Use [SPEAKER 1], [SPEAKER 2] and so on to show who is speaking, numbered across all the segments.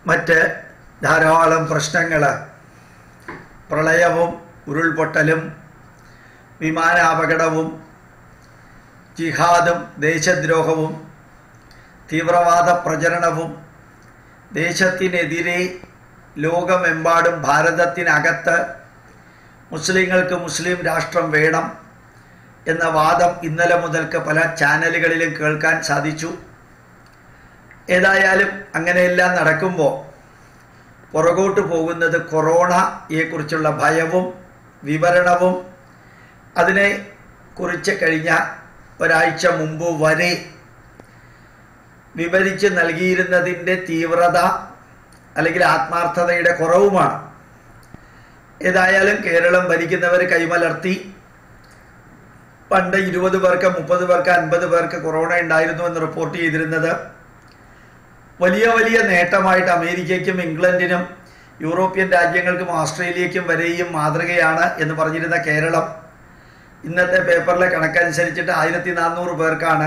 [SPEAKER 1] മറ്റ് ധാരാളം പ്രശ്നങ്ങൾ, പ്രളയവും ഉരുൾപൊട്ടലും വിമാനാപകടവും ജിഹാദും ദേശദ്രോഹവും തീവ്രവാദ പ്രചരണവും ദേശത്തിനെതിരെ ലോകമെമ്പാടും ഭാരതത്തിനകത്ത് മുസ്ലിങ്ങൾക്ക് മുസ്ലിം രാഷ്ട്രം വേണം എന്ന വാദം ഇന്നലെ മുതൽക്ക് പല ചാനലുകളിലും കേൾക്കാൻ സാധിച്ചു. ഏതായാലും അങ്ങനെയെല്ലാം നടക്കുമ്പോൾ പുറകോട്ട് പോകുന്നത് കൊറോണയെക്കുറിച്ചുള്ള ഭയവും വിവരണവും അതിനെ കുറിച്ച് കഴിഞ്ഞ ഒരാഴ്ച മുമ്പ് വരെ വിവരിച്ച് നൽകിയിരുന്നതിൻ്റെ തീവ്രത അല്ലെങ്കിൽ ആത്മാർത്ഥതയുടെ കുറവുമാണ്. ഏതായാലും കേരളം ഭരിക്കുന്നവർ കൈമലർത്തി പണ്ട് 20 പേർക്ക് 30 പേർക്ക് 50 പേർക്ക് കൊറോണ ഉണ്ടായിരുന്നു എന്ന് റിപ്പോർട്ട് ചെയ്തിരുന്നത് വലിയ വലിയ നേട്ടമായിട്ട് അമേരിക്കയ്ക്കും ഇംഗ്ലണ്ടിനും യൂറോപ്യൻ രാജ്യങ്ങൾക്കും ഓസ്ട്രേലിയയ്ക്കും വരെയും മാതൃകയാണ് എന്ന് പറഞ്ഞിരുന്ന കേരളം ഇന്നത്തെ പേപ്പറിലെ കണക്കനുസരിച്ചിട്ട് 1400 പേർക്കാണ്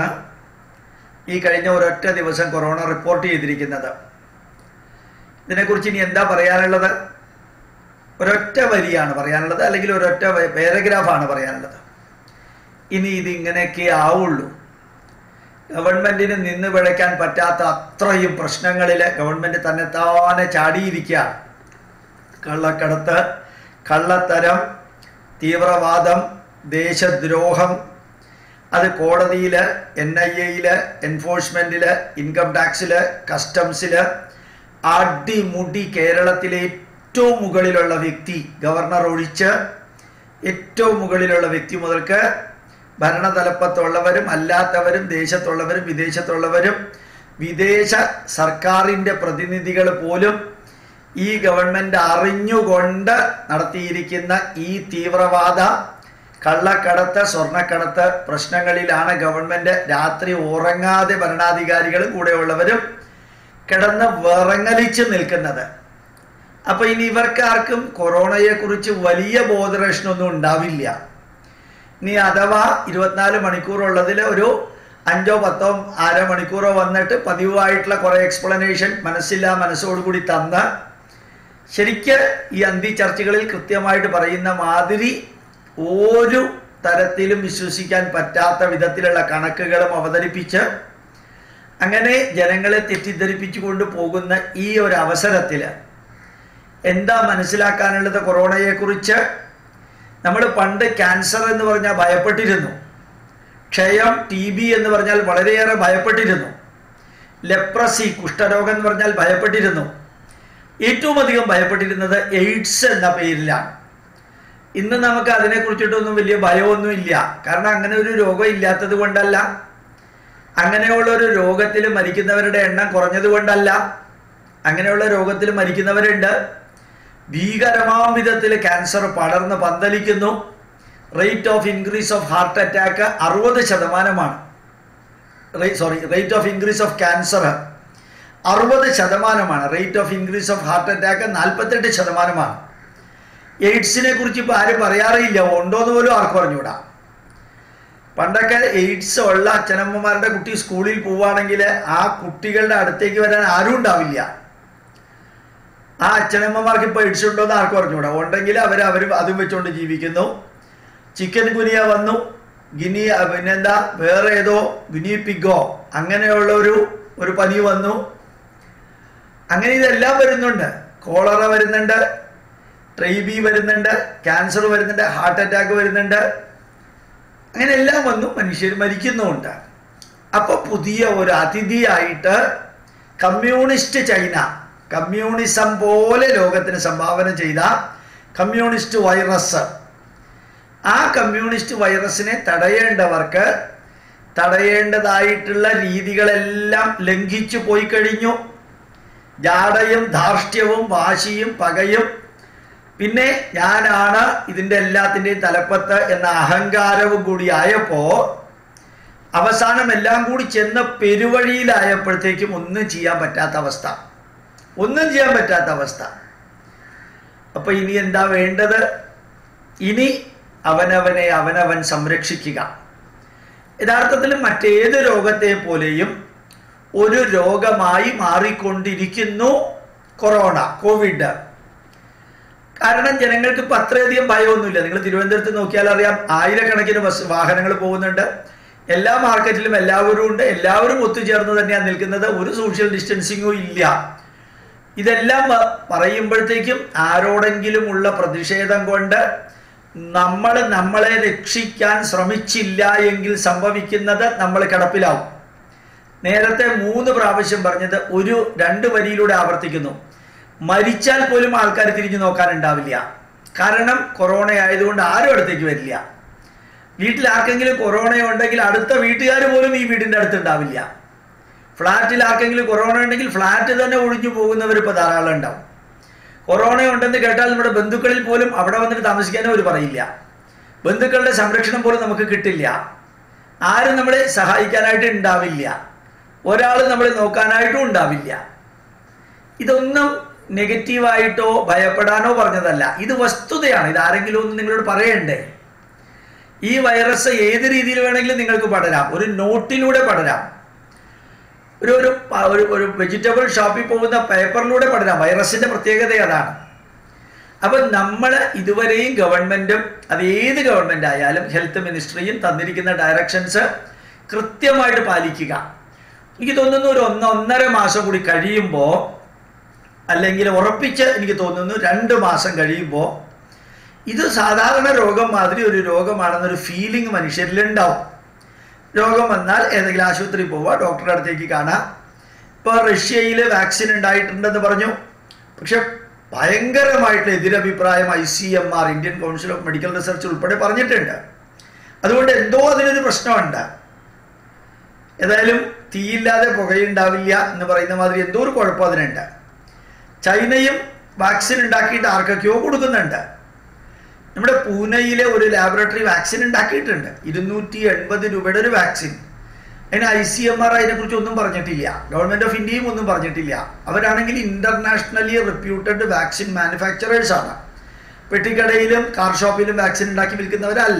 [SPEAKER 1] ഈ കഴിഞ്ഞ ഒരൊറ്റ ദിവസം കൊറോണ റിപ്പോർട്ട് ചെയ്തിരിക്കുന്നത്. ഇതിനെക്കുറിച്ച് ഇനി എന്താ പറയാനുള്ളത്? ഒരൊറ്റ വരിയാണ് പറയാനുള്ളത്, അല്ലെങ്കിൽ ഒരൊറ്റ പാരഗ്രാഫാണ് പറയാനുള്ളത്. ഇനി ഇതിങ്ങനെയൊക്കെ ആവുള്ളൂ. ഗവൺമെൻറ്റിന് നിന്ന് പിഴയ്ക്കാൻ പറ്റാത്ത അത്രയും പ്രശ്നങ്ങളിൽ ഗവൺമെൻറ് തന്നെത്താനെ ചാടിയിരിക്കുകയാണ്. കള്ളക്കടത്ത്, കള്ളത്തരം, തീവ്രവാദം, ദേശദ്രോഹം, അത് കോടതിയിൽ, NIA, എൻഫോഴ്സ്മെൻറ്റിൽ, ഇൻകം ടാക്സിൽ, കസ്റ്റംസിൽ അടിമുടി കേരളത്തിലെ ഏറ്റവും മുകളിലുള്ള വ്യക്തി, ഗവർണർ ഒഴിച്ച് ഏറ്റവും മുകളിലുള്ള വ്യക്തി മുതൽക്ക് ഭരണതലപ്പത്തുള്ളവരും അല്ലാത്തവരും ദേശത്തുള്ളവരും വിദേശത്തുള്ളവരും വിദേശ സർക്കാരിൻ്റെ പ്രതിനിധികൾ പോലും ഈ ഗവൺമെൻറ് അറിഞ്ഞുകൊണ്ട് നടത്തിയിരിക്കുന്ന ഈ തീവ്രവാദ കള്ളക്കടത്ത്, സ്വർണ്ണക്കടത്ത് പ്രശ്നങ്ങളിലാണ് ഗവൺമെൻറ് രാത്രി ഉറങ്ങാതെ ഭരണാധികാരികളും കൂടെയുള്ളവരും കിടന്ന് വിറങ്ങലിച്ച് നിൽക്കുന്നത്. അപ്പോൾ ഇനി ഇവർക്കാർക്കും കൊറോണയെക്കുറിച്ച് വലിയ ബോധരക്ഷണമൊന്നും ഉണ്ടാവില്ല. ഇനി അഥവാ 24 മണിക്കൂറുള്ളതിൽ ഒരു 5-10 അരമണിക്കൂറോ വന്നിട്ട് പതിവായിട്ടുള്ള കുറേ എക്സ്പ്ലനേഷൻ മനസ്സോടുകൂടി തന്ന് ശരിക്ക് ഈ അന്തി ചർച്ചകളിൽ കൃത്യമായിട്ട് പറയുന്ന മാതിരി ഒരു തരത്തിലും വിശ്വസിക്കാൻ പറ്റാത്ത വിധത്തിലുള്ള കണക്കുകളും അവതരിപ്പിച്ച് അങ്ങനെ ജനങ്ങളെ തെറ്റിദ്ധരിപ്പിച്ചു കൊണ്ട് പോകുന്ന ഈ ഒരു അവസരത്തിൽ എന്താ മനസ്സിലാക്കാനുള്ളത്? കൊറോണയെക്കുറിച്ച് നമ്മൾ പണ്ട് ക്യാൻസർ എന്ന് പറഞ്ഞാൽ ഭയപ്പെട്ടിരുന്നു, ക്ഷയം TB എന്ന് പറഞ്ഞാൽ വളരെയേറെ ഭയപ്പെട്ടിരുന്നു, ലെപ്രസി കുഷ്ഠരോഗം എന്ന് പറഞ്ഞാൽ ഭയപ്പെട്ടിരുന്നു. ഏറ്റവും അധികം ഭയപ്പെട്ടിരുന്നത് എയ്ഡ്സ് എന്ന പേരിലാണ്. ഇന്ന് നമുക്ക് അതിനെക്കുറിച്ചിട്ടൊന്നും വലിയ ഭയമൊന്നുമില്ല. കാരണം അങ്ങനെ ഒരു രോഗം ഇല്ലാത്തത് കൊണ്ടല്ല, അങ്ങനെയുള്ള ഒരു രോഗത്തിൽ മരിക്കുന്നവരുടെ എണ്ണം കുറഞ്ഞത് കൊണ്ടല്ല. അങ്ങനെയുള്ള രോഗത്തിൽ മരിക്കുന്നവരുണ്ട്. ഭീകരമാം വിധത്തിൽ ക്യാൻസർ പടർന്ന് പന്തലിക്കുന്നു. Rate of increase of heart attack 60%. Rate of increase of cancer 60%. Rate of increase of heart attack 48%. എയ്ഡ്സിനെ കുറിച്ച് ഇപ്പോൾ ആരും പറയാറില്ല, ഉണ്ടോയെന്ന് പോലും ആർക്കും അറിഞ്ഞൂടാ. പണ്ടൊക്കെ എയ്ഡ്സ് ഉള്ള അച്ഛനമ്മമാരുടെ കുട്ടി സ്കൂളിൽ പോവുകയാണെങ്കിൽ ആ കുട്ടികളുടെ അടുത്തേക്ക് വരാൻ ആരും ഉണ്ടാവില്ല. ആ അച്ഛനമ്മമാർക്ക് ഇപ്പോൾ എയ്ഡ്സ് ഉണ്ടോ എന്ന് ആർക്കും അറിഞ്ഞൂടാ. ഉണ്ടെങ്കിൽ അവർ അതും വെച്ചുകൊണ്ട് ജീവിക്കുന്നു. ചിക്കൻ ഗുനിയ വന്നു, പിന്നെന്താ വേറെ ഏതോ ഗുനി പിഗോ അങ്ങനെയുള്ള ഒരു പനി വന്നു. അങ്ങനെ ഇതെല്ലാം വരുന്നുണ്ട്. കോളറ വരുന്നുണ്ട്, TB വരുന്നുണ്ട്, ക്യാൻസർ വരുന്നുണ്ട്, ഹാർട്ട് അറ്റാക്ക് വരുന്നുണ്ട്. അങ്ങനെ എല്ലാം വന്നു, മനുഷ്യർ മരിക്കുന്നുമുണ്ട്. അപ്പോൾ പുതിയ ഒരു അതിഥിയായിട്ട് കമ്മ്യൂണിസ്റ്റ് ചൈന, കമ്മ്യൂണിസം പോലെ ലോകത്തിന് സംഭാവന ചെയ്ത കമ്മ്യൂണിസ്റ്റ് വൈറസ്, ആ കമ്മ്യൂണിസ്റ്റ് വൈറസിനെ തടയേണ്ടവർക്ക് തടയേണ്ടതായിട്ടുള്ള രീതികളെല്ലാം ലംഘിച്ചു പോയി കഴിഞ്ഞു. ജാടയും ധാർഷ്ട്യവും വാശിയും പകയും പിന്നെ ഞാനാണ് ഇതിൻ്റെ എല്ലാത്തിൻ്റെയും തലപ്പത്ത് എന്ന അഹങ്കാരവും കൂടി ആയപ്പോൾ അവസാനം എല്ലാം കൂടി ചെന്ന പെരുവഴിയിലായപ്പോഴത്തേക്കും ഒന്നും ചെയ്യാൻ പറ്റാത്ത അവസ്ഥ. അപ്പോൾ ഇനി എന്താ വേണ്ടത്? ഇനി അവനവൻ സംരക്ഷിക്കുക. യഥാർത്ഥത്തിൽ മറ്റേത് രോഗത്തെ പോലെയും ഒരു രോഗമായി മാറിക്കൊണ്ടിരിക്കുന്നു കൊറോണ, കോവിഡ്. കാരണം ജനങ്ങൾക്ക് ഇപ്പം അത്രയധികം ഭയമൊന്നുമില്ല. നിങ്ങൾ തിരുവനന്തപുരത്ത് നോക്കിയാൽ അറിയാം, ആയിരക്കണക്കിന് വാഹനങ്ങൾ പോകുന്നുണ്ട്. എല്ലാ മാർക്കറ്റിലും എല്ലാവരും ഉണ്ട്. എല്ലാവരും ഒത്തുചേർന്ന് തന്നെയാണ് നിൽക്കുന്നത്. ഒരു സോഷ്യൽ ഡിസ്റ്റൻസിങ്ങും ഇല്ല. ഇതെല്ലാം പറയുമ്പോഴത്തേക്കും ആരോടെങ്കിലും ഉള്ള പ്രതിഷേധം കൊണ്ട് നമ്മളെ രക്ഷിക്കാൻ ശ്രമിച്ചില്ല എങ്കിൽ സംഭവിക്കുന്നത് നമ്മൾ കിടപ്പിലാവും. നേരത്തെ 3 പ്രാവശ്യം പറഞ്ഞത് 2 വരിയിലൂടെ ആവർത്തിക്കുന്നു. മരിച്ചാൽ പോലും ആൾക്കാർ തിരിഞ്ഞു നോക്കാനുണ്ടാവില്ല. കാരണം കൊറോണ ആയതുകൊണ്ട് ആരും അടുത്തേക്ക് വരില്ല. വീട്ടിൽ ആർക്കെങ്കിലും കൊറോണ ഉണ്ടെങ്കിൽ അടുത്ത വീട്ടുകാർ പോലും ഈ വീടിൻ്റെ അടുത്തുണ്ടാവില്ല. ഫ്ലാറ്റിൽ ആർക്കെങ്കിലും കൊറോണ ഉണ്ടെങ്കിൽ ഫ്ലാറ്റ് തന്നെ ഒഴിഞ്ഞു പോകുന്നവർ ഇപ്പോൾ ധാരാളം ഉണ്ടാവും. കൊറോണ ഉണ്ടെന്ന് കേട്ടാൽ നമ്മുടെ ബന്ധുക്കളിൽ പോലും അവിടെ വന്നിട്ട് താമസിക്കാനോ അവർ പറയില്ല. ബന്ധുക്കളുടെ സംരക്ഷണം പോലും നമുക്ക് കിട്ടില്ല. ആരും നമ്മളെ സഹായിക്കാനായിട്ട് ഉണ്ടാവില്ല. ഒരാൾ നമ്മളെ നോക്കാനായിട്ടും ഉണ്ടാവില്ല. ഇതൊന്നും നെഗറ്റീവായിട്ടോ ഭയപ്പെടാനോ പറഞ്ഞതല്ല. ഇത് വസ്തുതയാണ്. ഇത് ആരെങ്കിലും ഒന്ന് നിങ്ങളോട് പറയണ്ടേ? ഈ വൈറസ് ഏത് രീതിയിൽ വേണമെങ്കിലും നിങ്ങൾക്ക് പടരാം. ഒരു നോട്ടിലൂടെ പടരാം. ഒരു വെജിറ്റബിൾ ഷോപ്പിൽ പോകുന്ന പേപ്പറിലൂടെ പടരാം. വൈറസിന്റെ പ്രത്യേകത അതാണ്. അപ്പം നമ്മൾ ഇതുവരെയും ഗവൺമെന്റും, അത് ഏത് ഗവൺമെന്റ് ആയാലും ഹെൽത്ത് മിനിസ്ട്രിയും തന്നിരിക്കുന്ന ഡയറക്ഷൻസ് കൃത്യമായിട്ട് പാലിക്കുക. എനിക്ക് തോന്നുന്നു ഒരു 1-1.5 മാസം കൂടി കഴിയുമ്പോൾ, അല്ലെങ്കിൽ ഉറപ്പിച്ച് എനിക്ക് തോന്നുന്നു 2 മാസം കഴിയുമ്പോൾ ഇത് സാധാരണ രോഗം മാതിരി ഒരു രോഗമാണെന്നൊരു ഫീലിംഗ് മനുഷ്യരിലുണ്ടാവും. രോഗം വന്നാൽ ഏതെങ്കിലും ആശുപത്രിയിൽ പോവുക, ഡോക്ടറുടെ അടുത്തേക്ക് കാണാം. ഇപ്പോൾ റഷ്യയിൽ വാക്സിൻ ഉണ്ടായിട്ടുണ്ടെന്ന് പറഞ്ഞു. പക്ഷെ ഭയങ്കരമായിട്ടുള്ള എതിരഭിപ്രായം ICMR, Indian Council of Medical Research ഉൾപ്പെടെ പറഞ്ഞിട്ടുണ്ട്. അതുകൊണ്ട് എന്തോ അതിനൊരു പ്രശ്നമുണ്ട്. ഏതായാലും തീയില്ലാതെ പുകയുണ്ടാവില്ല എന്ന് പറയുന്ന മാതിരി എന്തോ ഒരു കുഴപ്പം അതിനുണ്ട്. ചൈനയും വാക്സിൻ ഉണ്ടാക്കിയിട്ട് ആർക്കൊക്കെയോ കൊടുക്കുന്നുണ്ട്. നമ്മുടെ പൂനെയിലെ ഒരു ലാബറട്ടറി വാക്സിൻ ഉണ്ടാക്കിയിട്ടുണ്ട്. 280 രൂപയുടെ ഒരു വാക്സിൻ. അതിന് ICMR അതിനെക്കുറിച്ച് ഒന്നും പറഞ്ഞിട്ടില്ല. ഗവൺമെൻറ് ഓഫ് ഇന്ത്യയും ഒന്നും പറഞ്ഞിട്ടില്ല. അവരാണെങ്കിൽ ഇന്റർനാഷണലി റെപ്യൂട്ടഡ് വാക്സിൻ മാനുഫാക്ചറേഴ്സ് ആണ്. പെട്ടിക്കടയിലും കാർ ഷോപ്പിലും വാക്സിൻ ഉണ്ടാക്കി വിൽക്കുന്നവരല്ല.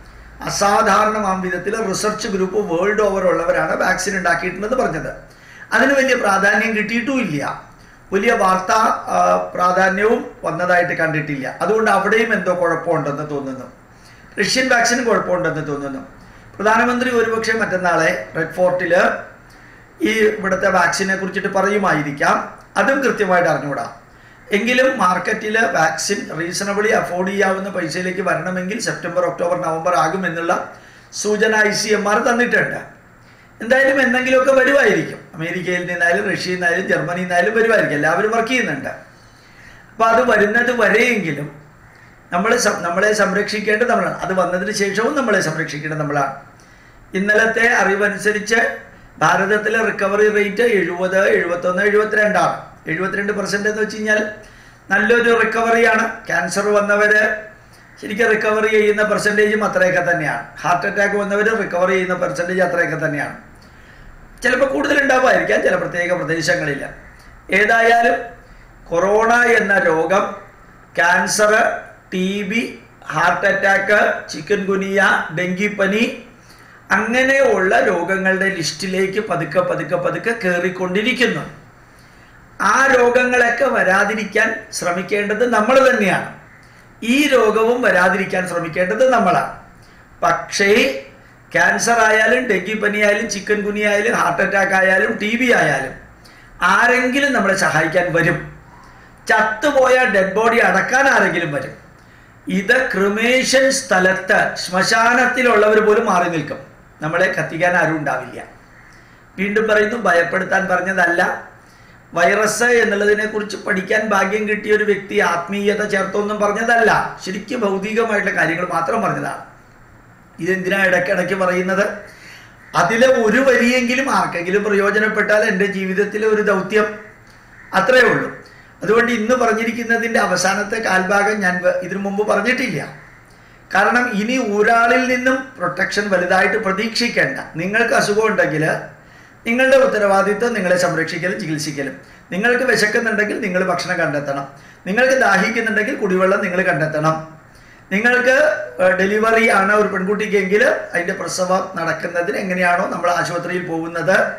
[SPEAKER 1] അസാധാരണമാം വിധത്തിൽ റിസർച്ച് ഗ്രൂപ്പ് വേൾഡ് ഓവർ ഉള്ളവരാണ് വാക്സിൻ ഉണ്ടാക്കിയിട്ടുണ്ടെന്ന് പറഞ്ഞത്. അതിന് വലിയ പ്രാധാന്യം കിട്ടിയിട്ടുമില്ല. വലിയ വാർത്താ പ്രാധാന്യവും വന്നതായിട്ട് കണ്ടിട്ടില്ല. അതുകൊണ്ട് അവിടെയും എന്തോ കുഴപ്പമുണ്ടെന്ന് തോന്നുന്നു. റഷ്യൻ വാക്സിന് കുഴപ്പമുണ്ടെന്ന് തോന്നുന്നു. പ്രധാനമന്ത്രി ഒരുപക്ഷെ മറ്റന്നാളെ റെഡ് ഫോർട്ടിൽ ഈ ഇവിടുത്തെ വാക്സിനെ കുറിച്ചിട്ട് പറയുമായിരിക്കാം. അതും കൃത്യമായിട്ട് അറിഞ്ഞുകൂടാ. എങ്കിലും മാർക്കറ്റിൽ വാക്സിൻ റീസണബിളി അഫോർഡ് ചെയ്യാവുന്ന പൈസയിലേക്ക് വരണമെങ്കിൽ സെപ്റ്റംബർ, ഒക്ടോബർ, നവംബർ ആകുമെന്നുള്ള സൂചന ICMR തന്നിട്ടുണ്ട്. എന്തായാലും എന്തെങ്കിലുമൊക്കെ വരുമായിരിക്കും. അമേരിക്കയിൽ നിന്നായാലും റഷ്യയിൽ നിന്നായാലും ജർമ്മനിയിൽ നിന്നായാലും വരുമായിരിക്കും. എല്ലാവരും വർക്ക് ചെയ്യുന്നുണ്ട്. അപ്പോൾ അത് വരുന്നത് വരെയെങ്കിലും നമ്മളെ സംരക്ഷിക്കേണ്ടത് നമ്മളാണ്. അത് വന്നതിന് ശേഷവും നമ്മളെ സംരക്ഷിക്കേണ്ടത് നമ്മളാണ്. ഇന്നലത്തെ അറിവനുസരിച്ച് ഭാരതത്തിലെ റിക്കവറി റേറ്റ് 70, 71, 72 72% എന്ന് വെച്ച് കഴിഞ്ഞാൽ നല്ലൊരു റിക്കവറിയാണ്. ക്യാൻസർ വന്നവർ ശരിക്കും റിക്കവറി ചെയ്യുന്ന പെർസെൻറ്റേജും അത്രയൊക്കെ തന്നെയാണ്. ഹാർട്ട് അറ്റാക്ക് വന്നവർ റിക്കവറി ചെയ്യുന്ന പെർസെൻറ്റേജ് അത്രയൊക്കെ തന്നെയാണ്. ചിലപ്പോൾ കൂടുതൽ ഉണ്ടാവുമായിരിക്കാം ചില പ്രത്യേക പ്രദേശങ്ങളിൽ. ഏതായാലും കൊറോണ എന്ന രോഗം, cancer, TB, heart attack, chikungunya, ഡെങ്കിപ്പനി അങ്ങനെയുള്ള രോഗങ്ങളുടെ ലിസ്റ്റിലേക്ക് പതുക്കെ പതുക്കെ പതുക്കെ കയറിക്കൊണ്ടിരിക്കുന്നു. ആ രോഗങ്ങളൊക്കെ വരാതിരിക്കാൻ ശ്രമിക്കേണ്ടത് നമ്മൾ തന്നെയാണ്. ഈ രോഗവും വരാതിരിക്കാൻ ശ്രമിക്കേണ്ടത് നമ്മളാണ്. പക്ഷേ ക്യാൻസർ ആയാലും ഡെങ്കിപ്പനി ആയാലും ചിക്കൻ ഗുനിയ ആയാലും ഹാർട്ട് അറ്റാക്ക് ആയാലും TB ആയാലും ആരെങ്കിലും നമ്മളെ സഹായിക്കാൻ വരും. ചത്തുപോയ ഡെഡ് ബോഡി അടക്കാൻ ആരെങ്കിലും വരും. ഇത് ക്രിമേഷൻ സ്ഥലത്ത് ശ്മശാനത്തിലുള്ളവർ പോലും മാറി നിൽക്കും. നമ്മളെ കത്തിക്കാൻ ആരും ഉണ്ടാവില്ല. വീണ്ടും പറയുന്നു, ഭയപ്പെടുത്താൻ പറഞ്ഞതല്ല. വൈറസ് എന്നുള്ളതിനെ കുറിച്ച് പഠിക്കാൻ ഭാഗ്യം കിട്ടിയ ഒരു വ്യക്തി ആത്മീയത ചേർത്തൊന്നും പറഞ്ഞതല്ല. ശരിക്കും ഭൗതികമായിട്ടുള്ള കാര്യങ്ങൾ മാത്രം പറഞ്ഞതാണ്. ഇതെന്തിനാ ഇടയ്ക്കിടയ്ക്ക് പറയുന്നത്? അതിലെ ഒരു വരിയെങ്കിലും ആർക്കെങ്കിലും പ്രയോജനപ്പെട്ടാൽ എൻ്റെ ജീവിതത്തിലെ ഒരു ദൗത്യം, അത്രയേ ഉള്ളൂ. അതുകൊണ്ട് ഇന്ന് പറഞ്ഞിരിക്കുന്നതിൻ്റെ അവസാനത്തെ കാൽഭാഗം ഞാൻ ഇതിനു മുമ്പ് പറഞ്ഞിട്ടില്ല. കാരണം ഇനി ഒരാളിൽ നിന്നും പ്രൊട്ടക്ഷൻ വലുതായിട്ട് പ്രതീക്ഷിക്കേണ്ട. നിങ്ങൾക്ക് അസുഖം ഉണ്ടെങ്കിൽ നിങ്ങളുടെ ഉത്തരവാദിത്വം നിങ്ങളെ സംരക്ഷിക്കലും ചികിത്സിക്കലും. നിങ്ങൾക്ക് വിശക്കുന്നുണ്ടെങ്കിൽ നിങ്ങൾ ഭക്ഷണം കണ്ടെത്തണം. നിങ്ങൾക്ക് ദാഹിക്കുന്നുണ്ടെങ്കിൽ കുടിവെള്ളം നിങ്ങൾ കണ്ടെത്തണം. നിങ്ങൾക്ക് ഡെലിവറി ആണ് ഒരു പെൺകുട്ടിക്കെങ്കിൽ അതിൻ്റെ പ്രസവം നടക്കുന്നതിന് എങ്ങനെയാണോ നമ്മൾ ആശുപത്രിയിൽ പോകുന്നത്,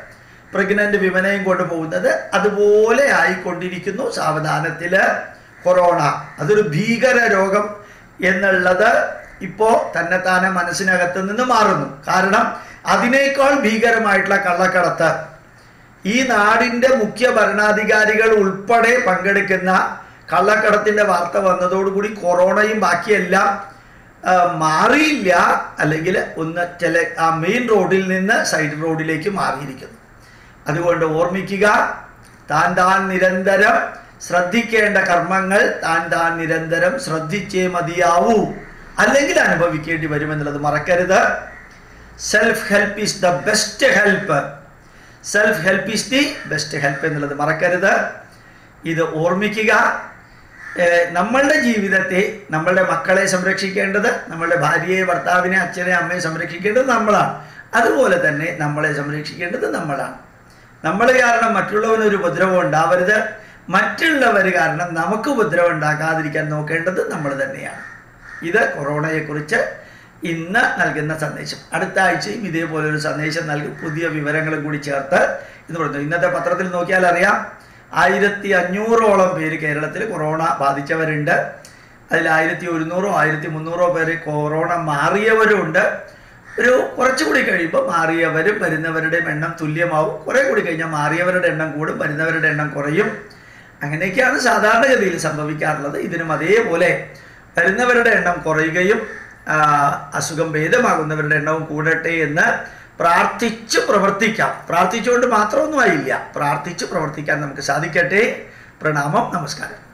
[SPEAKER 1] പ്രഗ്നൻ്റ് വിമനെയും കൊണ്ടുപോകുന്നത്. അതുപോലെ ആയിക്കൊണ്ടിരിക്കുന്നു സാവധാനത്തിൽ കൊറോണ. അതൊരു ഭീകര രോഗം എന്നുള്ളത് ഇപ്പോൾ തന്നെത്താനെ മനസ്സിനകത്ത് നിന്ന് മാറുന്നു. കാരണം അതിനേക്കാൾ ഭീകരമായിട്ടുള്ള കള്ളക്കടത്ത് ഈ നാടിൻ്റെ മുഖ്യ ഭരണാധികാരികൾ ഉൾപ്പെടെ പങ്കെടുക്കുന്ന കള്ളക്കടത്തിൻ്റെ വാർത്ത വന്നതോടുകൂടി കൊറോണയും ബാക്കിയെല്ലാം മാറിയില്ല, അല്ലെങ്കിൽ ഒന്ന് ചില ആ മെയിൻ റോഡിൽ നിന്ന് സൈഡ് റോഡിലേക്ക് മാറിയിരിക്കുന്നു. അതുകൊണ്ട് ഓർമ്മിക്കുക, താൻ നിരന്തരം ശ്രദ്ധിക്കേണ്ട കർമ്മങ്ങൾ താൻ നിരന്തരം ശ്രദ്ധിച്ചേ മതിയാവൂ, അല്ലെങ്കിൽ അനുഭവിക്കേണ്ടി വരുമെന്നുള്ളത് മറക്കരുത്. Self help is the best help. Self help is the best help എന്നുള്ളത് മറക്കരുത്. ഇത് ഓർമ്മിക്കുക. നമ്മളുടെ ജീവിതത്തെ, നമ്മളുടെ മക്കളെ സംരക്ഷിക്കേണ്ടത്, നമ്മളുടെ ഭാര്യയെ, ഭർത്താവിനെ, അച്ഛനെ, അമ്മയെ സംരക്ഷിക്കേണ്ടത് നമ്മളാണ്. അതുപോലെ തന്നെ നമ്മളെ സംരക്ഷിക്കേണ്ടത് നമ്മളാണ്. നമ്മൾ കാരണം മറ്റുള്ളവനൊരു ഉപദ്രവം ഉണ്ടാവരുത്. മറ്റുള്ളവർ കാരണം നമുക്ക് ഉപദ്രവം ഉണ്ടാക്കാതിരിക്കാൻ നോക്കേണ്ടത് നമ്മൾ തന്നെയാണ്. ഇത് കൊറോണയെക്കുറിച്ച് ഇന്ന് നൽകുന്ന സന്ദേശം. അടുത്ത ആഴ്ചയും ഇതേപോലൊരു സന്ദേശം നൽകി പുതിയ വിവരങ്ങളും കൂടി ചേർത്ത് എന്ന് പറയുന്നു. ഇന്നത്തെ പത്രത്തിൽ നോക്കിയാൽ അറിയാം, 1500ഓളം പേര് കേരളത്തിൽ കൊറോണ ബാധിച്ചവരുണ്ട്. അതിൽ 1100 1300 പേര് കൊറോണ മാറിയവരുണ്ട്. ഒരു കുറച്ചുകൂടി കഴിയുമ്പോൾ മാറിയവരും വരുന്നവരുടെയും എണ്ണം തുല്യമാവും. കുറേ കൂടി കഴിഞ്ഞാൽ മാറിയവരുടെ എണ്ണം കൂടും, വരുന്നവരുടെ എണ്ണം കുറയും. അങ്ങനെയൊക്കെയാണ് സാധാരണഗതിയിൽ സംഭവിക്കാറുള്ളത്. ഇതിനും അതേപോലെ വരുന്നവരുടെ എണ്ണം കുറയുകയും അസുഖം ഭേദമാകുന്നവരുടെ എണ്ണവും കൂടട്ടെ എന്ന് പ്രാർത്ഥിച്ച് പ്രവർത്തിക്കാം. പ്രാർത്ഥിച്ചുകൊണ്ട് മാത്രമൊന്നും ആയില്ല, പ്രാർത്ഥിച്ച് പ്രവർത്തിക്കാൻ നമുക്ക് സാധിക്കട്ടെ. പ്രണാമം, നമസ്കാരം.